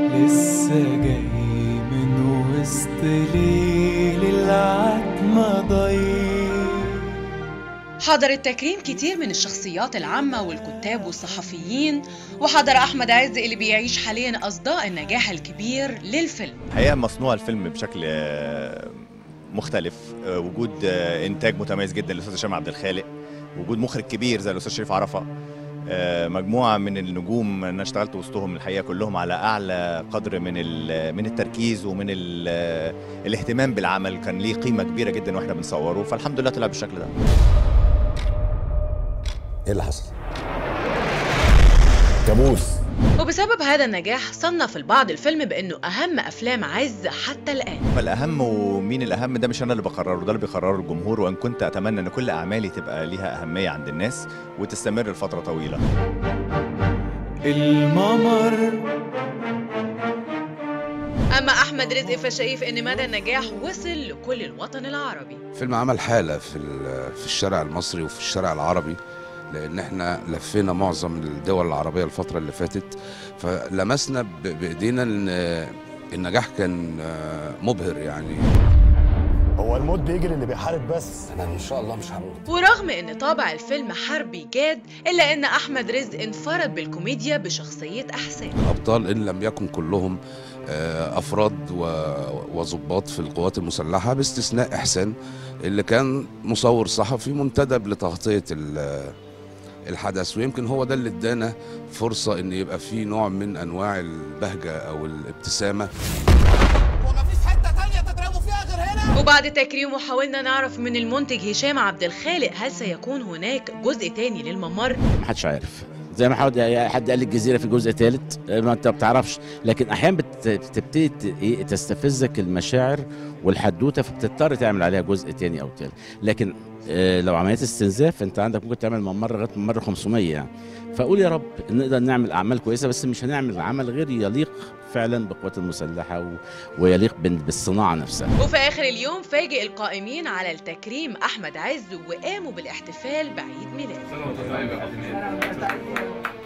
لسه جاي من وسط ليل العتمة ضيق. حضر التكريم كتير من الشخصيات العامة والكتاب والصحفيين، وحضر أحمد عز اللي بيعيش حاليا أصداء النجاح الكبير للفيلم. الحقيقة مصنوع الفيلم بشكل مختلف، وجود إنتاج متميز جدا للأستاذ هشام عبد الخالق، وجود مخرج كبير زي الأستاذ شريف عرفة، مجموعة من النجوم أنا اشتغلت وسطهم الحقيقة كلهم على أعلى قدر من التركيز ومن الاهتمام بالعمل. كان ليه قيمة كبيرة جدا واحنا بنصوره، فالحمد لله طلع بالشكل ده. ايه اللي حصل؟ كابوس. وبسبب هذا النجاح صنف البعض الفيلم بأنه أهم أفلام عز حتى الآن. الأهم ومين الأهم ده مش أنا اللي بقرره، ده اللي بيقرره الجمهور، وإن كنت أتمنى أن كل أعمالي تبقى ليها أهمية عند الناس وتستمر لفترة طويلة. الممر. أما أحمد رزق فشايف أن مدى النجاح وصل لكل الوطن العربي. فيلم عمل حالة في الشارع المصري وفي الشارع العربي، لأن احنا لفينا معظم الدول العربية الفترة اللي فاتت، فلمسنا بإيدينا إن النجاح كان مبهر يعني. هو الموت بيجري اللي بيحارب بس. أنا إن شاء الله مش هموت. ورغم أن طابع الفيلم حربي جاد، إلا أن أحمد رزق انفرد بالكوميديا بشخصية أحسان. الأبطال إن لم يكن كلهم أفراد وضباط في القوات المسلحة، باستثناء إحسان اللي كان مصور صحفي منتدب لتغطية الحدث، ويمكن هو ده اللي ادانا فرصة ان يبقى في نوع من انواع البهجة او الابتسامة. ومفيش حتة تانية تضربوا فيها غير هنا. وبعد تكريمه حاولنا نعرف من المنتج هشام عبد الخالق هل سيكون هناك جزء تاني للممر؟ محدش عارف، زي ما حد قال الجزيرة في جزء ثالث ما انت بتعرفش، لكن احيانا بتبتدي تستفزك المشاعر والحدوته، فبتضطر تعمل عليها جزء تاني او ثالث. لكن لو عمليات استنزاف انت عندك ممكن تعمل ممر لغايه ممر 500 يعني. فاقول يا رب نقدر نعمل اعمال كويسه، بس مش هنعمل عمل غير يليق فعلا بالقوات المسلحه ويليق بالصناعه نفسها. وفي اخر اليوم فاجئ القائمين على التكريم احمد عز وقاموا بالاحتفال بعيد ميلاده.